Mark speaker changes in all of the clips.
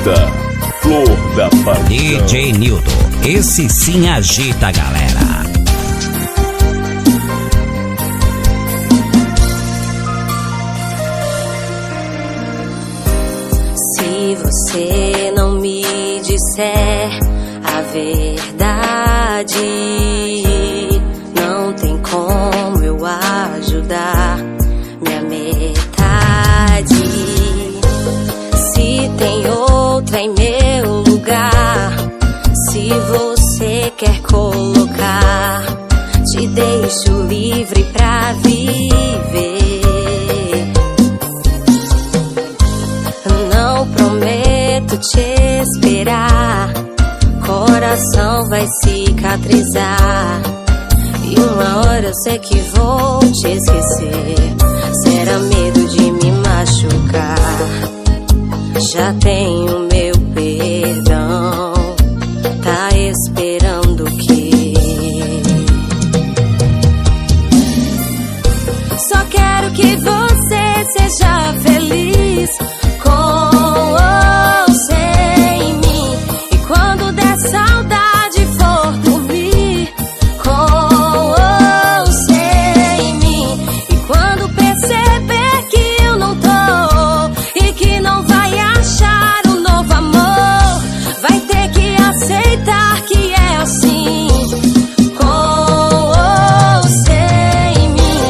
Speaker 1: Banda Flor da Paixão.
Speaker 2: DJ Nildo, esse sim agita a galera.
Speaker 3: Se você não me disser a verdade, não tem como eu ajudar minha metade. Se tem outra em meu lugar, se você quer colocar, te deixo livre pra viver. Não prometo te esperar, coração vai cicatrizar, e uma hora eu sei que vou te esquecer. Será medo de me machucar? Já tenho meu perdão, tá esperando o quê? Só quero que você seja feliz, com ou sem mim. E quando der saudade for dormir, com ou sem mim. E quando perceber que eu não tô e que não vai achar um novo amor, vai ter que aceitar que é assim, com ou sem mim.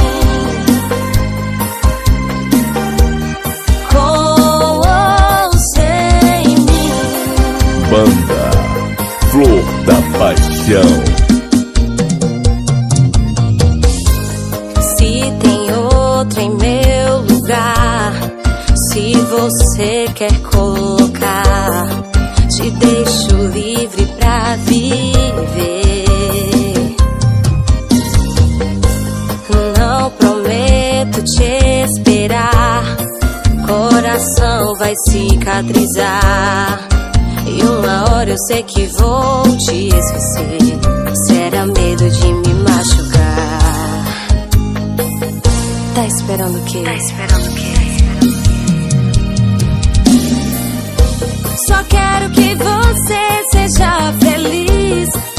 Speaker 3: Com ou sem mim.
Speaker 1: Banda Flor da Paixão.
Speaker 3: Se tem outra em meu lugar, se você quer colocar, te deixo livre pra viver. Não prometo te esperar, coração vai cicatrizar, e uma hora eu sei que vou te esquecer. Será medo de me machucar? Tá esperando o quê? Só quero que você seja feliz,